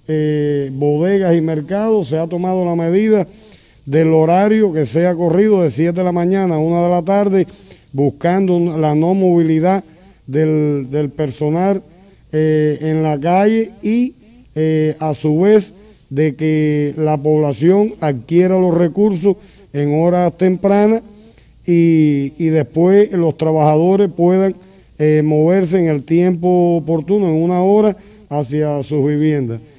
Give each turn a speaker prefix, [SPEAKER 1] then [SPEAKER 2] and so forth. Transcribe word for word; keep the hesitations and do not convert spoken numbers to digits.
[SPEAKER 1] eh, bodegas y mercados se ha tomado la medida del horario que sea corrido de siete de la mañana a una de la tarde, buscando la no movilidad del, del personal eh, en la calle y eh, a su vez de que la población adquiera los recursos en horas tempranas y, y después los trabajadores puedan eh, moverse en el tiempo oportuno, en una hora, hacia sus viviendas.